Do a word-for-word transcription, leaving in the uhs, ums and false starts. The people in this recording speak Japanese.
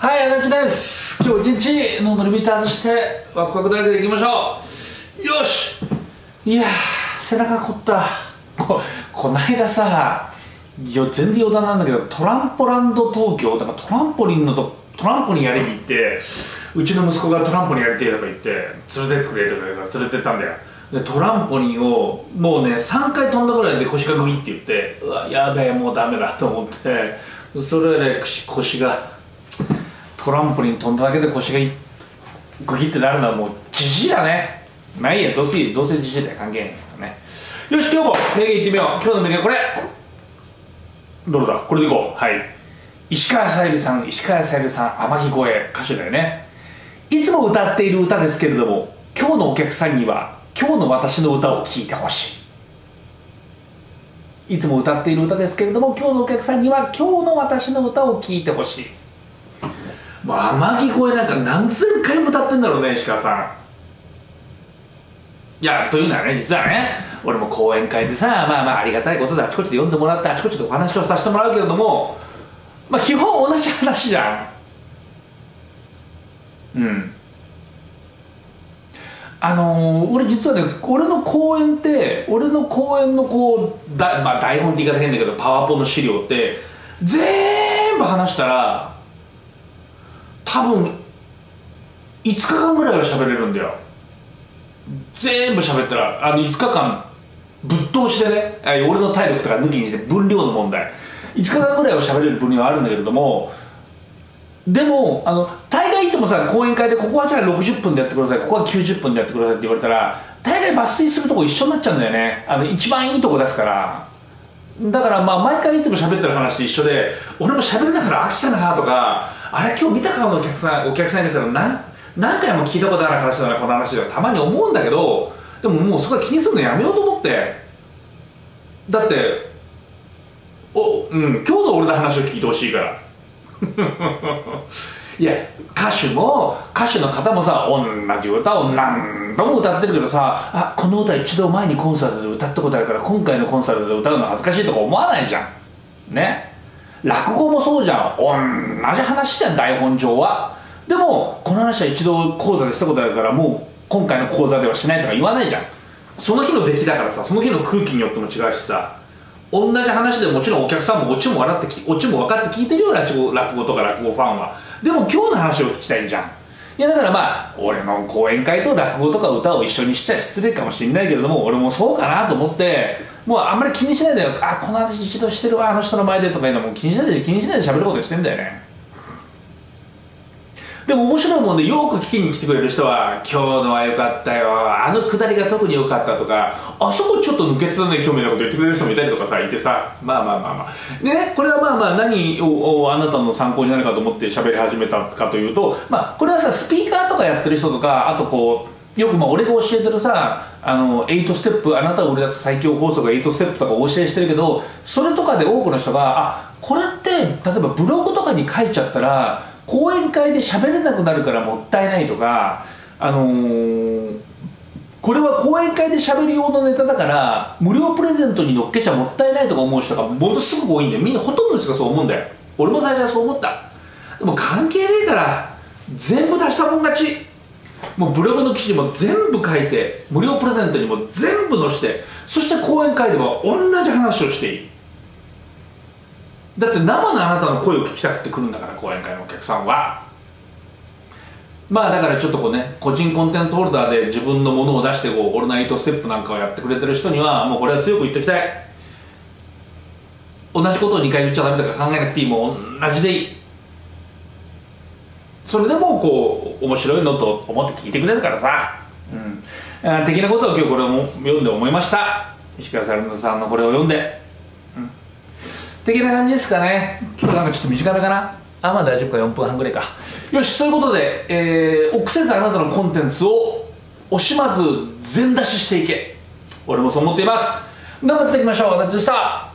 はい、足立です。今日一日の乗りビターズしてワクワク大学でいきましょう。よし。いやー、背中凝った。ここないださ、よ全然余談なんだけど、トランポランド東京だからトランポリンのとトランポリンやりに行って、うちの息子がトランポリンやりてえとか言って連れてってくれとか言うから連れてったんだよ。でトランポリンをもうねさんかい飛んだぐらいで腰がグギって言って、うわやべえもうダメだと思って、それで腰がトランポリン飛んだだけで腰がグギってなるのはもうじじいだね。まあいいや、どうせどうせじじいだよ、関係ないからね。よし、今日も名言いってみよう。今日の名言これどれだ、これでいこう。はい、石川さゆりさん、石川さゆりさん、天城越え歌手だよね。いつも歌っている歌ですけれども、今日のお客さんには今日の私の歌を聴いてほしい。いつも歌っている歌ですけれども、今日のお客さんには今日の私の歌を聴いてほしい。もう天城越えなんか何千回も歌ってんだろうね、石川さん。いや、というのはね、実はね、俺も講演会でさ、まあまあありがたいことであちこちで読んでもらって、あちこちでお話をさせてもらうけれども、まあ基本同じ話じゃん。うん。あのー、俺実はね、俺の講演って俺の講演のこうだ、まあ、台本って言い方変だけどパワポの資料って全部話したら多分いつかかんぐらいは喋れるんだよ。全部喋ったらあのいつかかんぶっ通しでね、俺の体力とか抜きにして分量の問題いつかかんぐらいは喋れる分量はあるんだけれども、でもあの大概いつもさ講演会でここはじゃあろくじゅっぷんでやってください、ここはきゅうじゅっぷんでやってくださいって言われたら大概抜粋するとこ一緒になっちゃうんだよね。あの一番いいとこ出すから。だからまあ毎回いつも喋ってる話一緒で、俺も喋りながら飽きたなとか、あれ今日見た顔のお客さんお客さんいるから何何回も聞いたことある話だなこの話だたまに思うんだけど、でももうそこは気にするのやめようと思って。だってお、うん、今日の俺の話を聞いてほしいからいや歌手も歌手の方もさ同じ歌を何度も歌ってるけどさ、あこの歌一度前にコンサートで歌ったことあるから今回のコンサートで歌うの恥ずかしいとか思わないじゃんね。落語もそうじゃん、同じ話じゃん台本上は。でもこの話は一度講座でしたことあるからもう今回の講座ではしないとか言わないじゃん。その日の出来だからさ、その日の空気によっても違うしさ、同じ話でもちろんお客さんもオチも笑ってきオチも分かって聞いてるよ、落語落語とか落語ファンは。でも今日の話を聞きたいじゃん。いやだからまあ俺の講演会と落語とか歌を一緒にしちゃ失礼かもしれないけれども、俺もそうかなと思ってもうあんまり気にしないでよ。あこの話一度してるわあの人の前でとかいうのも気にしないで気にしないで喋ることしてんだよね。でも面白いもんでよく聞きに来てくれる人は「今日のは良かったよ」「あのくだりが特に良かった」とか「あそこちょっと抜けてたね興味ないこと言ってくれる人もいたりとかさいてさ、まあまあまあまあでね、これはまあまあ何をあなたの参考になるかと思って喋り始めたかというと、まあこれはさスピーカーとかやってる人とか、あとこうよくまあ俺が教えてるさあのはちステップ、あなたを売り出す最強法則はちステップとかお教えしてるけど、それとかで多くの人があこれって例えばブログとかに書いちゃったら講演会で喋れなくなるからもったいないとか、あのー、これは講演会で喋る用のネタだから無料プレゼントに乗っけちゃもったいないとか思う人がものすごく多いんで、みんなほとんどの人がそう思うんだよ。俺も最初はそう思った。でも関係ねえから全部出したもん勝ち。もうブログの記事も全部書いて無料プレゼントにも全部載して、そして講演会では同じ話をしていい。だって生のあなたの声を聞きたくて来るんだから、講演会のお客さんは。まあだからちょっとこうね、個人コンテンツホルダーで自分のものを出してこうオールナイトステップなんかをやってくれてる人にはもうこれは強く言っておきたい。同じことをにかい言っちゃダメとか考えなくていい、もう同じでいい。それでもこう面白いのと思って聞いてくれるからさ、うん、あ的なことを今日これを読んで思いました。石川さゆりさんのこれを読んで的な感じですかね。今日なんかちょっと短めかな。あ、まあ大丈夫か、よんぷんはんぐらいか。よし、そういうことで、えー、臆せずあなたのコンテンツを惜しまず全出ししていけ。俺もそう思っています。頑張っていきましょう。なっちでした。